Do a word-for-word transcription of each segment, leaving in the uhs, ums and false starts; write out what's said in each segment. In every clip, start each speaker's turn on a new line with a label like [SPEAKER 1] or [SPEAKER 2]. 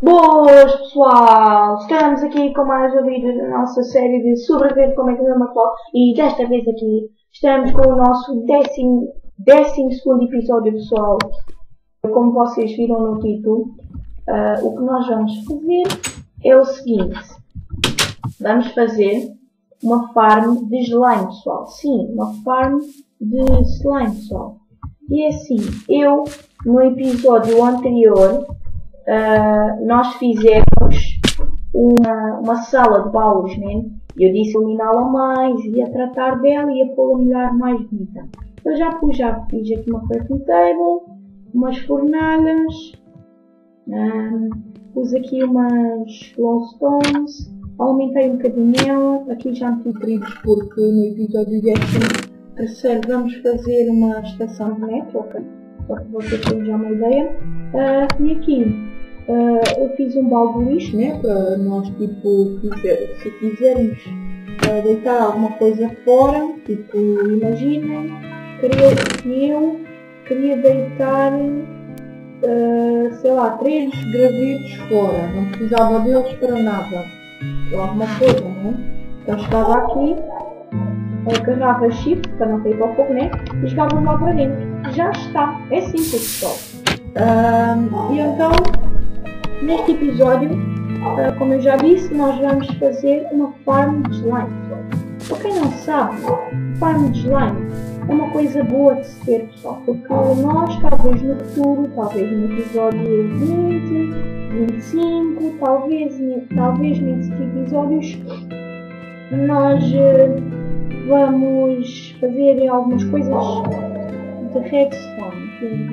[SPEAKER 1] Boas pessoal, estamos aqui com mais um vídeo da nossa série de sobreviver como é que é atual e desta vez aqui estamos com o nosso décimo, décimo segundo episódio pessoal. Como vocês viram no título, uh, o que nós vamos fazer é o seguinte: vamos fazer uma farm de slime pessoal, sim, uma farm de slime pessoal. E assim, eu no episódio anterior Uh, nós fizemos uma, uma sala de baús, né? Eu disse eliminá-la mais, ia tratar dela e ia pô-la melhor, mais bonita. Eu já pus, já fiz aqui uma crafting table, umas fornalhas, um, pus aqui umas glowstones, aumentei um bocadinho ela, aqui já meti trilhos porque no episódio décimo terceiro vamos fazer uma estação de metro, ok? Só que vocês têm já uma ideia. Uh, e aqui Uh, eu fiz um balde de lixo, né, para nós, tipo, quiser, se quisermos uh, deitar alguma coisa fora, tipo, imaginem, queria, eu queria deitar, uh, sei lá, três gravetos fora, não precisava deles para nada, ou alguma coisa, né? Então chegava aqui, agarrava shift, para não cair para o fogo, né, e jogava lá para dentro. Já está, é simples, pessoal. Uh, e então, neste episódio, uh, como eu já disse, nós vamos fazer uma farm de slime. Para quem não sabe, farm de slime é uma coisa boa de se ter, pessoal, porque nós, talvez no futuro, talvez no episódio vinte, vinte e cinco, talvez, talvez nesses episódios, nós uh, vamos fazer algumas coisas de redstone.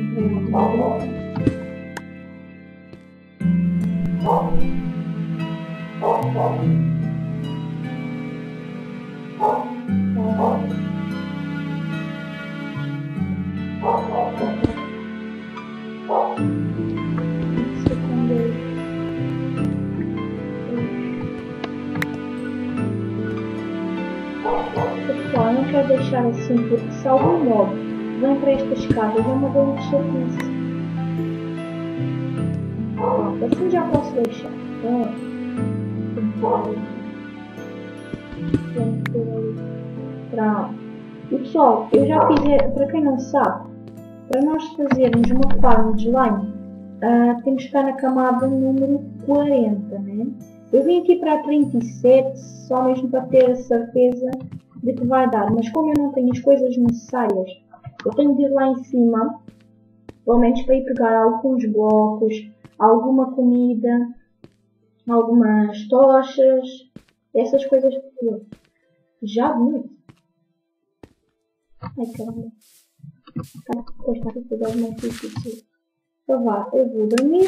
[SPEAKER 1] Pessoal, não quero deixar assim porque se algum mob vem para estas escadas é uma grande chatice. Ah, assim já posso deixar. Pronto. E pessoal, eu já fiz, para quem não sabe, para nós fazermos uma farm de slime, uh, temos que estar na camada número quarenta, né? Eu vim aqui para a trinta e sete, só mesmo para ter a certeza de que vai dar, mas como eu não tenho as coisas necessárias, eu tenho de ir lá em cima, pelo menos para ir pegar alguns blocos, alguma comida, algumas tochas, essas coisas todas. Já de noite. Ai caramba. Depois está a cuidar mais difícil. Então vá, eu vou dormir.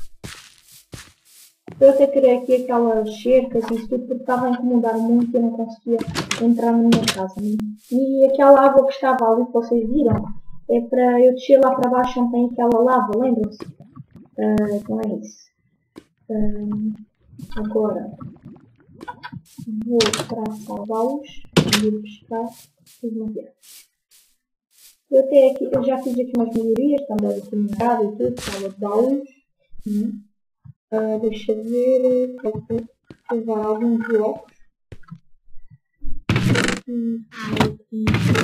[SPEAKER 1] Eu até tirei aqui aquelas cercas e isso tudo porque estava a incomodar muito e eu não conseguia entrar na minha casa. Né? E aquela água que estava ali que vocês viram é para eu descer lá para baixo onde tem aquela lava, lembram-se? Uh, então é isso. Uh, agora vou para salvá-los e pescar os materiais. Eu, até aqui, eu já fiz aqui umas melhorias, também aqui no mercado e tudo, sala de baús. Hum. Uh, deixa eu ver, vou levar alguns blocos. Hum, aqui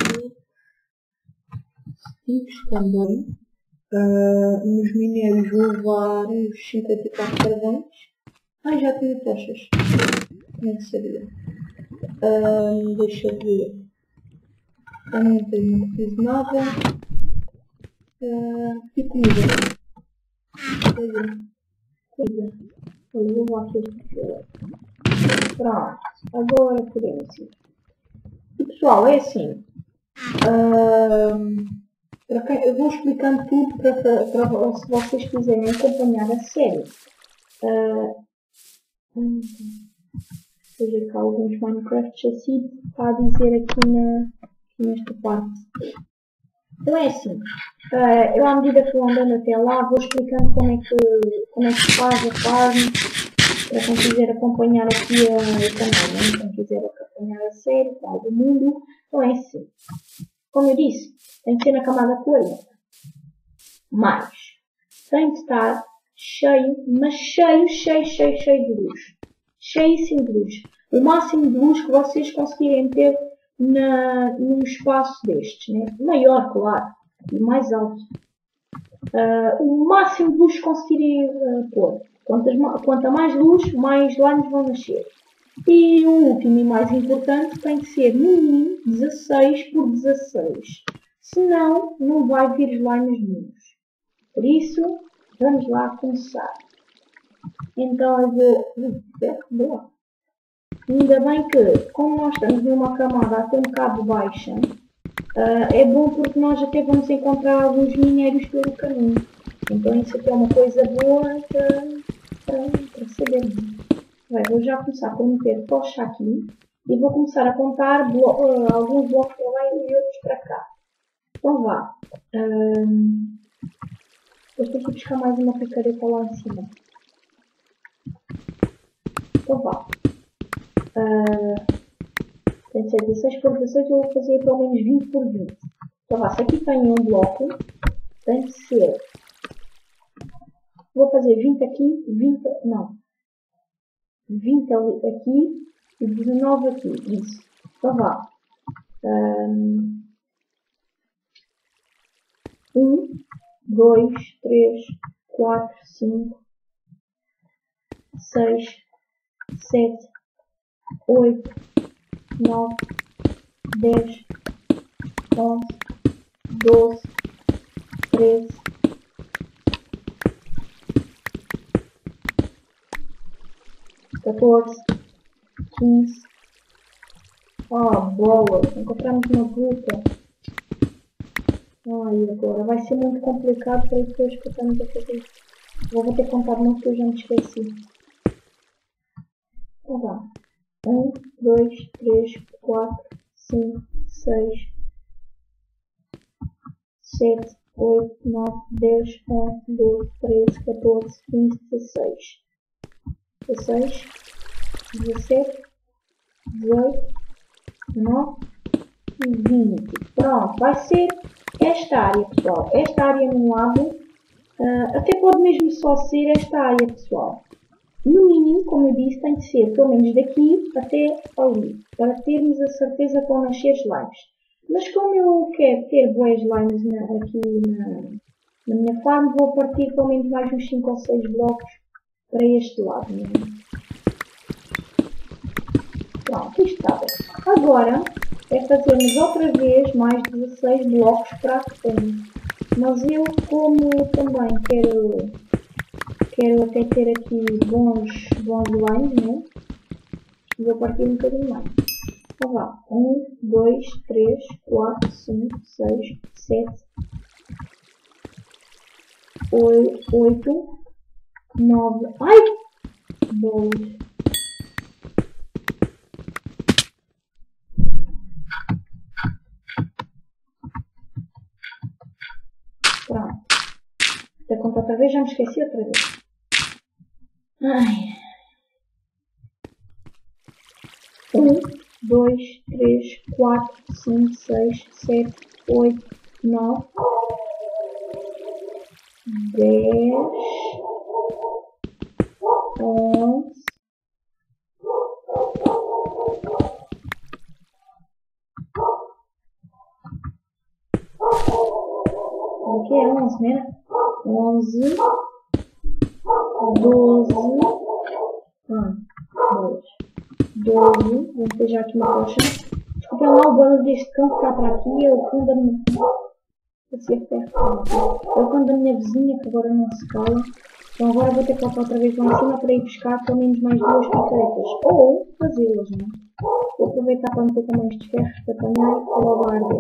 [SPEAKER 1] sticks também. Uh, nos minérios vou levar os cinquenta e quatro carvões. Ah, já tive tochas. Nem sabia. Uh, deixa eu ver. Também tenho, não preciso nada. Uh, e comida. Comida. Comida. Olha, vou levar aqui este. Pronto. Agora podemos ir. E pessoal, é assim. Uh, eu vou explicando tudo para, para, para se vocês quiserem acompanhar a série. Uh, hum, veja cá alguns Minecraft assim está a dizer aqui, na, aqui nesta parte. Então é assim, uh, eu à medida que vou andando até lá vou explicando como é que, como é que se faz a farm para quem quiser acompanhar aqui a, o canal, né? Quem quiser acompanhar a série, tal do mundo. Então é assim, como eu disse, tem que ser na camada quarenta, mas tem de estar cheio, mas cheio, cheio, cheio, cheio de luz. Cheíssimo de luz. O máximo de luz que vocês conseguirem ter na, num espaço destes, né? Maior, claro, e mais alto. Uh, o máximo de luz que conseguirem uh, pôr. Quantas, quanto mais luz, mais limes vão nascer. E o último e mais importante tem que ser no mínimo dezasseis por dezasseis. Senão, não vai vir slimes nenhums. Por isso, vamos lá começar. Então eu vou... Boa. Ainda bem que, como nós estamos numa camada até um bocado baixa, uh, é bom porque nós até vamos encontrar alguns minérios pelo caminho. Então isso aqui é uma coisa boa para, para, para sabermos. Bem, vou já começar por meter tocha aqui e vou começar a contar blo uh, alguns blocos para lá e outros para cá. Então vá. Um, eu tenho que buscar mais uma picareta lá em cima. Então vá. Uh, tem de ser dezasseis por dezasseis, eu vou fazer pelo menos vinte por vinte. Então vá, se aqui tem um bloco, tem de ser. Vou fazer vinte aqui, vinte. Não. vinte aqui e dezenove aqui. Isso. Então vá. um, dois, três, quatro, cinco, seis, sete, oito, nove, dez, onze, doze, treze, catorze, quinze. Ah, bola! Encontramos uma bruta. Ai, agora vai ser muito complicado para depois que estamos a fazer. Vou ter que contar muito que eu já me esqueci. Então vá. um, dois, três, quatro, cinco, seis, sete, oito, nove, dez, onze, doze, treze, catorze, quinze, dezasseis. dezasseis, dezassete, dezoito, dezenove e vinte. Pronto, vai ser esta área, pessoal. Esta área no lado, uh, até pode mesmo só ser esta área, pessoal. No mínimo, como eu disse, tem de ser pelo menos daqui até ali, para termos a certeza que vão nascer slimes. Mas como eu quero ter boas slimes na, aqui na, na minha farm, vou partir pelo menos mais uns cinco ou seis blocos para este lado. Né? Pronto, isto está bem. Agora é fazermos outra vez mais dezasseis blocos para a frente. Mas eu, como também quero, quero até ter aqui bons, bons lines, né? Vou partir um bocadinho mais. Então vá. um, dois, três, quatro, cinco, seis, sete, oito, nove. Ai! Bolas. Pronto. Vou contar outra vez, já me esqueci outra vez. Ai. um, dois, três, quatro, cinco, seis, sete, oito, nove, dez, onze, aqui é onze, né? onze, doze, um, dois, doze, vou pegar aqui uma tocha. Desculpem lá o bolo deste campo que está para aqui, é o cão da minha é o cão da minha vizinha que agora não se cala. Então agora vou ter que voltar outra vez lá em cima para ir buscar pelo menos mais duas picaretas. Ou fazê-las, né? Vou aproveitar para meter também estes ferros para apanhar e para logo arder.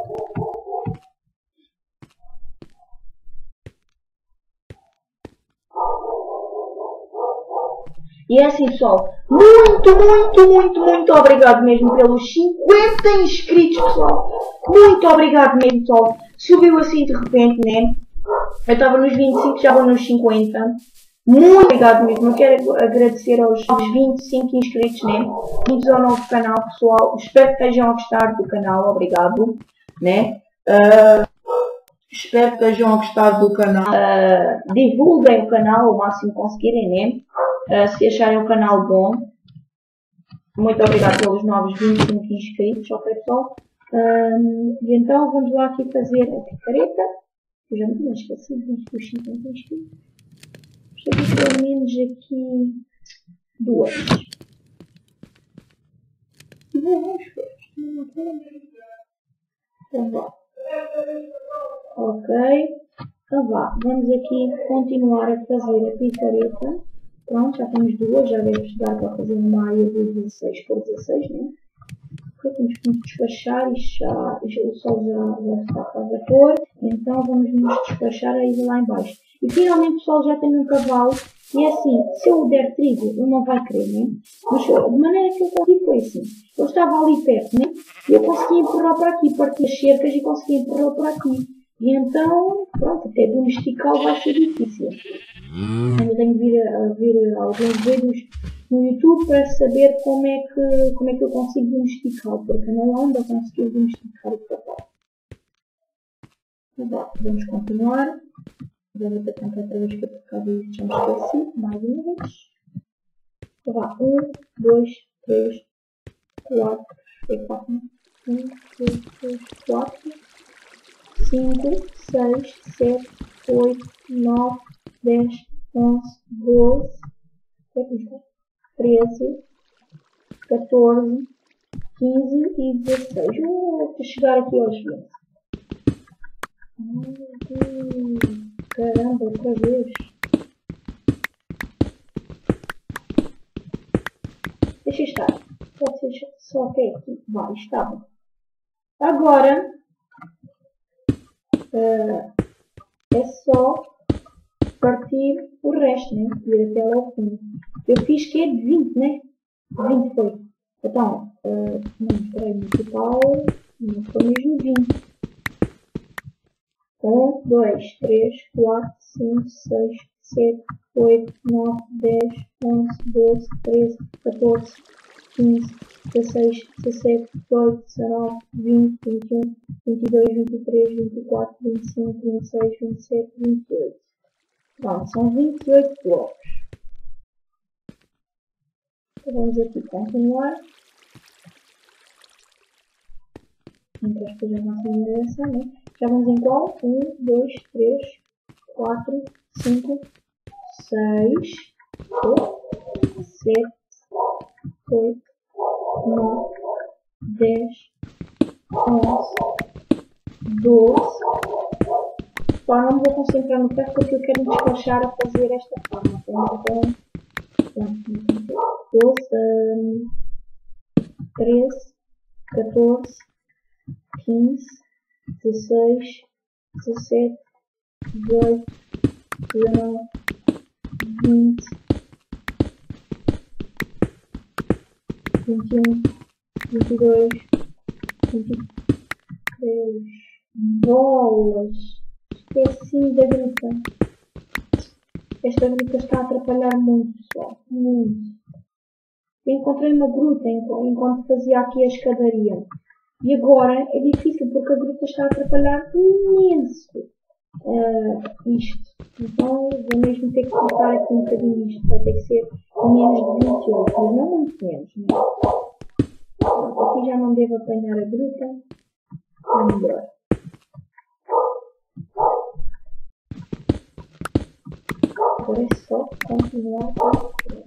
[SPEAKER 1] E é assim, pessoal, muito, muito, muito, muito obrigado mesmo pelos cinquenta inscritos, pessoal. Muito obrigado mesmo, pessoal. Subiu assim de repente, né? Eu estava nos vinte e cinco, já vou nos cinquenta. Muito obrigado mesmo. Eu quero agradecer aos vinte e cinco inscritos, né? Bem-vindos ao novo canal, pessoal. Espero que estejam a gostar do canal. Obrigado, né? Uh,
[SPEAKER 2] Espero que estejam a gostar do canal.
[SPEAKER 1] Uh, divulguem o canal o máximo que conseguirem, né? Uh, se acharem o canal bom. Muito obrigado pelos novos vinte e cinco inscritos, ok pessoal? Um, e então vamos lá aqui fazer a picareta. Eu já me tinha esquecido dos cinquenta inscritos. Vamos fazer pelo menos aqui duas. Vamos ver. Então vá. Ok. Então vá. Vamos aqui continuar a fazer a picareta. Pronto, já temos duas. Já deve chegar para fazer uma área de dezesseis por dezesseis, né? Porque temos que nos despachar e já, já, o sol já, já está quase a pôr. Então vamos nos despachar a ir lá em baixo. E finalmente o sol já tem um cavalo. E é assim, se eu o der trigo, ele não vai querer, né? Mas de maneira que eu consegui foi assim. Eu estava ali perto, né? E eu consegui empurrar para aqui, partir as cercas e consegui empurrar para aqui. E então, pronto, até domesticá-lo vai ser difícil. Ainda tenho de vir a ver alguns vídeos no YouTube para saber como é que, como é que eu consigo domesticá-lo, porque não ando a conseguir domesticar o cavalo. Então, vamos continuar. Vamos até tentar outra vez que eu por causa disto já me esqueci, mais uma vez. Então vá, um, dois, três, quatro, quatro, um, dois, três, quatro, cinco, seis, sete, oito, nove, dez, onze, doze, treze, catorze, quinze e dezesseis. Uh, para chegar aqui aos vinte. Uh, caramba, outra vez. Deixa estar. Pode ser só até aqui. Vai, está bom. Agora uh, é só partir o resto, né? Ir até lá ao fundo. Eu fiz que é de vinte, né? vinte foi. Então, uh, não mostrei no total, não foi mesmo vinte. um, dois, três, quatro, cinco, seis, sete, oito, nove, dez, onze, doze, treze, catorze, quinze, dezesseis, dezessete, dezoito, dezenove, vinte, vinte e um, vinte e dois, vinte e três, vinte e quatro, vinte e cinco, vinte e seis, vinte e sete, vinte e oito. Bom, são vinte e oito blocos. Então vamos aqui continuar. Entre as coisas na nossa direção, né? Já vamos em qual? um, dois, três, quatro, cinco, seis, sete, oito, nove, dez, onze, doze. Só não me vou concentrar no ferro porque eu quero me despachar a fazer esta forma. Então, doze, treze, catorze, quinze, dezesseis, dezessete, dezoito, dezenove, vinte, vinte e um, vinte e dois, vinte e três. Bolas! Esqueci da gruta. Esta gruta está a atrapalhar muito, pessoal. Muito. Eu encontrei uma gruta enquanto fazia aqui a escadaria. E agora é difícil porque a gruta está a atrapalhar imenso uh, isto. Então vou mesmo ter que cortar aqui um bocadinho isto. Vai ter que ser menos de vinte e oito, mas não muito menos. Não. Aqui já não devo apanhar a gruta. Vai melhor. Agora é só continuar a correr.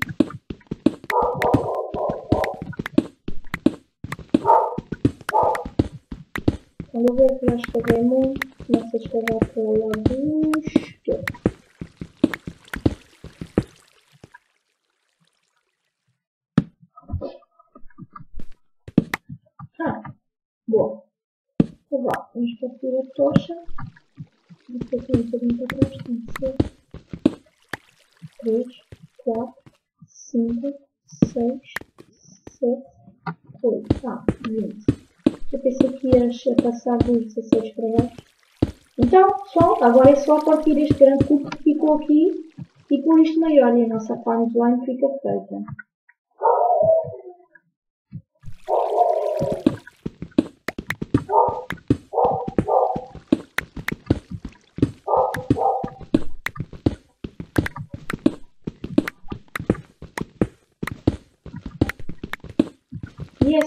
[SPEAKER 1] Quando eu ver que já escavei muito, começo a escavar para o lado esquerdo. Ah, boa. Então vá, vamos partir a tocha. Isto aqui um bocadinho para trás, tem que ser três, quatro, cinco, seis, sete, oito. Ah, vinte. Eu pensei que ias passar dos dezesseis para baixo. Então, pessoal, agora é só partir este grande cubo que ficou aqui e pôr isto maior e a nossa punchline fica feita.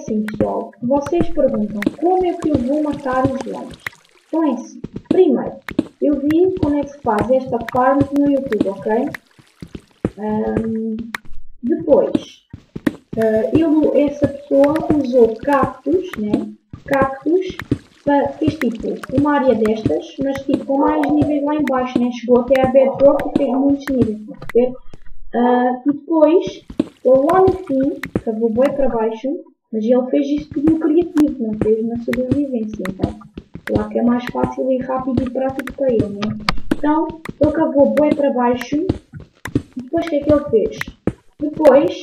[SPEAKER 1] assim, pessoal, vocês perguntam como é que eu vou matar os slimes. Então é assim, primeiro, eu vi como é que se faz esta farm no YouTube, ok? Um, depois, uh, ele, essa pessoa usou cactos, né? Cactos, para, fez tipo uma área destas, mas tipo com mais níveis lá em baixo, né? Chegou até a bedrock e fez muitos níveis, pode ver? Uh, e depois, ele lá no fim, cavou bem para baixo, mas ele fez isto tudo no criativo, não fez na sobrevivência, então. Lá que é mais fácil e rápido e prático para ele, né? Então, ele cavou bem para baixo. Depois, o que é que ele fez? Depois,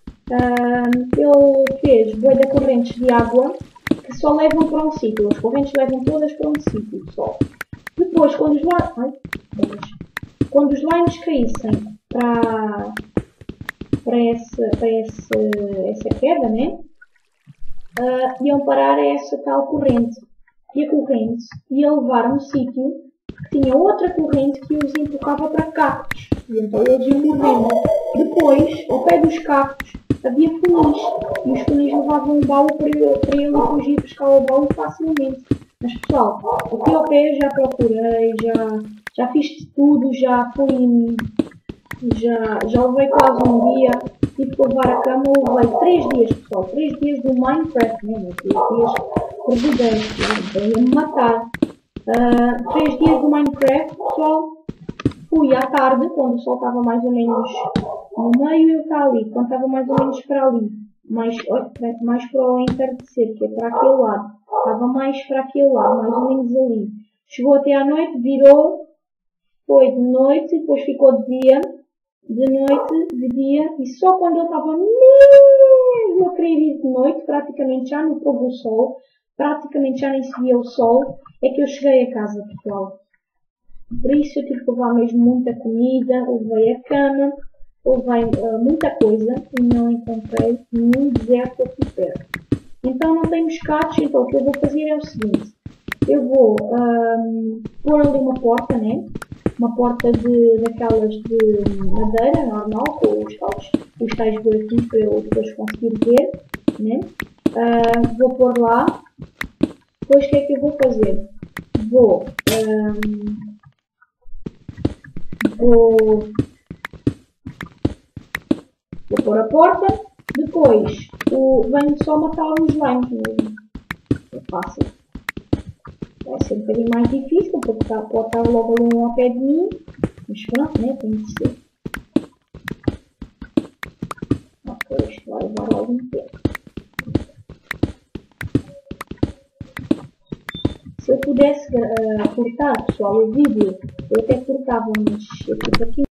[SPEAKER 1] uh, ele fez bué de correntes de água que só levam para um sítio. As correntes levam todas para um sítio só. Depois, quando os limes, ai, quando os limes caíssem para, para, esse, para esse, essa queda, né? Uh, iam parar a essa tal corrente. E a corrente ia levar a um sítio que tinha outra corrente que os empurrava para cactos. E então eles iam morrendo. Depois, ao pé dos cactos, havia funis. E os funis levavam um baú para ele, para ele fugir e pescar o baú facilmente. Mas pessoal, aqui ao pé já procurei, já, já fiz de tudo, já fui. Já, já levei quase um dia. Tive que levar a cama, levei três dias, pessoal. três dias do Minecraft, né? três dias verdadeiros, ia-me matar. Uh, três dias do Minecraft, pessoal. Fui à tarde, quando o sol estava mais ou menos no meio, eu estava ali. Quando estava mais ou menos para ali, mais, mais para o entardecer, que é para aquele lado. Estava mais para aquele lado, mais ou menos ali. Chegou até à noite, virou, foi de noite, depois ficou de dia. De noite, de dia, e só quando eu estava mesmo a querer ir de noite, praticamente já no pôr do sol, praticamente já nem se via o sol, é que eu cheguei a casa, pessoal. Por isso eu tive que levar mesmo muita comida, levei a cama, levei uh, muita coisa e não encontrei nenhum deserto aqui perto. Então não tenho escados, então o que eu vou fazer é o seguinte, eu vou um, pôr ali uma porta, né? Uma porta de, daquelas de madeira normal, com os tais, os tais buraquinhos para eu depois conseguir ver, né? Uh, vou pôr lá. Depois o que é que eu vou fazer? Vou, um, vou, vou pôr a porta. Depois o, venho só matar os limes mesmo. É fácil. Vai ser um bocadinho mais difícil, porque tá, pode estar logo ali um ao pé de mim. Mas pronto, né? Tem que ser. Ok, isto vai levar algum tempo. Se eu pudesse uh, cortar, pessoal, o vídeo, eu até cortava, mas eu fico aqui.